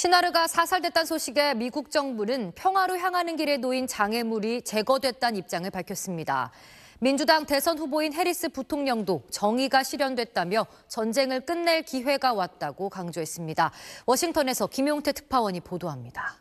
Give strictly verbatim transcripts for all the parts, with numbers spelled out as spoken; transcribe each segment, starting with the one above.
신화르가 사살됐다는 소식에 미국 정부는 평화로 향하는 길에 놓인 장애물이 제거됐다는 입장을 밝혔습니다. 민주당 대선 후보인 해리스 부통령도 정의가 실현됐다며 전쟁을 끝낼 기회가 왔다고 강조했습니다. 워싱턴에서 김용태 특파원이 보도합니다.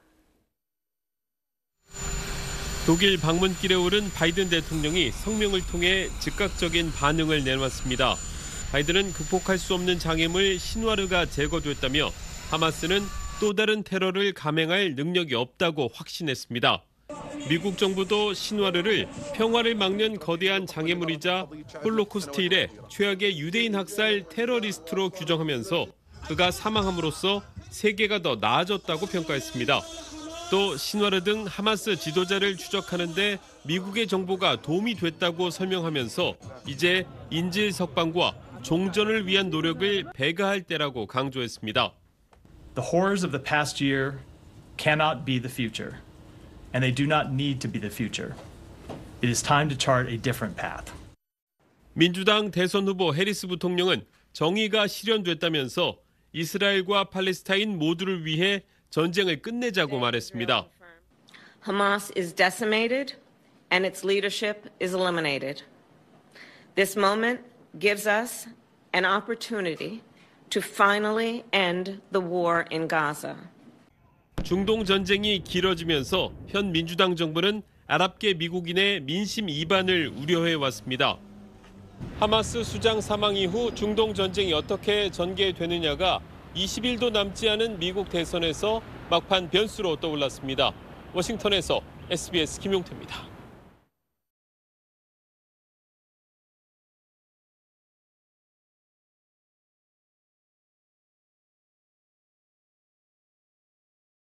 독일 방문길에 오른 바이든 대통령이 성명을 통해 즉각적인 반응을 내놨습니다. 바이든은 극복할 수 없는 장애물 신화르가 제거됐다며 하마스는 또 다른 테러를 감행할 능력이 없다고 확신했습니다. 미국 정부도 신화르를 평화를 막는 거대한 장애물이자 홀로코스트 이래 최악의 유대인 학살 테러리스트로 규정하면서 그가 사망함으로써 세계가 더 나아졌다고 평가했습니다. 또 신화르 등 하마스 지도자를 추적하는 데 미국의 정보가 도움이 됐다고 설명하면서 이제 인질 석방과 종전을 위한 노력을 배가할 때라고 강조했습니다. The horrors of the past year cannot be the future, and they do not need to be the future. It is time to chart a different path. 민주당 대선 후보 해리스 부통령은 정의가 실현됐다면서 이스라엘과 팔레스타인 모두를 위해 전쟁을 끝내자고 말했습니다. Hamas is decimated and its leadership is eliminated. This moment gives us an opportunity to finally end the war in Gaza. 중동 전쟁이 길어지면서 현 민주당 정부는 아랍계 미국인의 민심 이반을 우려해 왔습니다. 하마스 수장 사망 이후 중동 전쟁이 어떻게 전개되느냐가 이십 일도 남지 않은 미국 대선에서 막판 변수로 떠올랐습니다. 워싱턴에서 에스비에스 김용태입니다.